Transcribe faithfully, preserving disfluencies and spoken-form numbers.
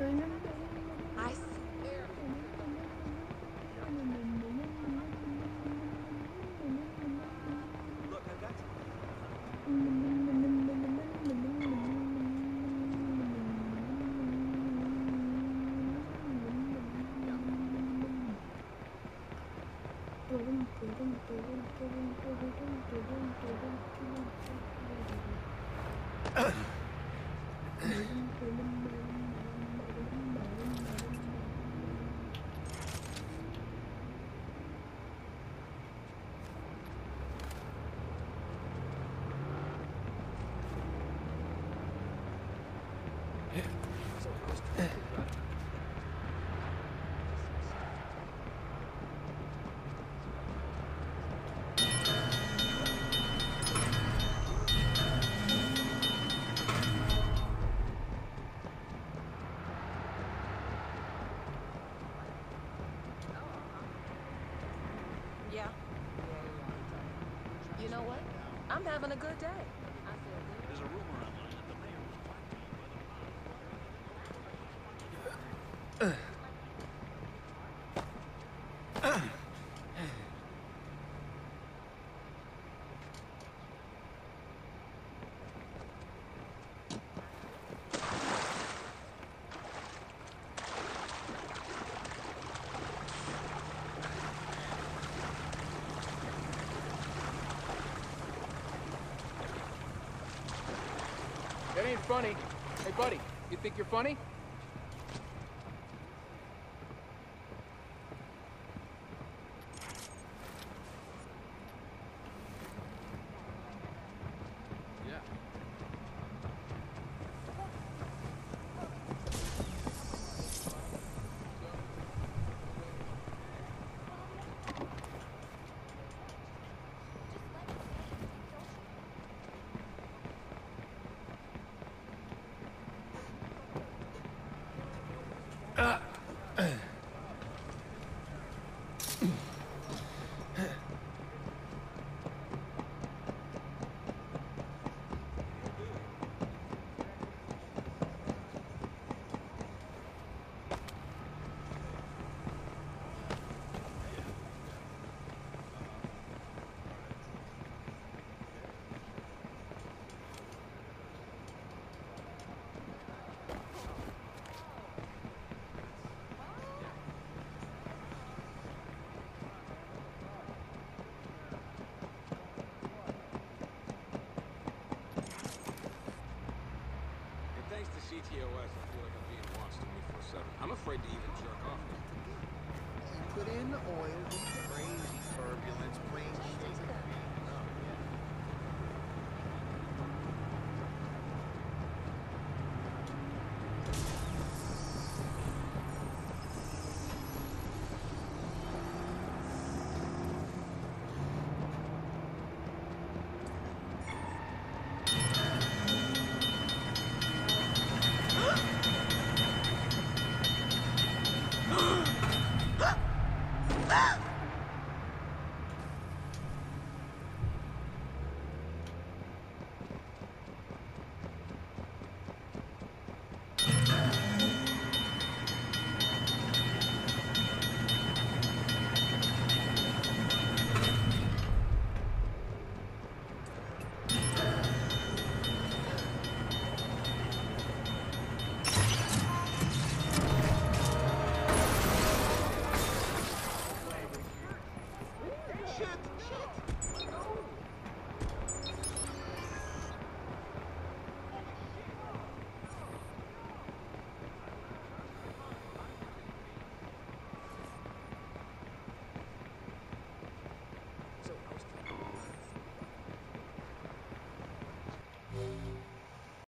I swear. Look, I've got to... Yeah. You know what? I'm having a good day. I feel good. There's a rumor online that the mayor was That ain't funny. Hey, buddy, you think you're funny? Yeah. And thanks to C T O S, I feel like I'm being watched twenty-four seven. I'm afraid to even jerk off now. You put in the oil, crazy turbulence, brain shake.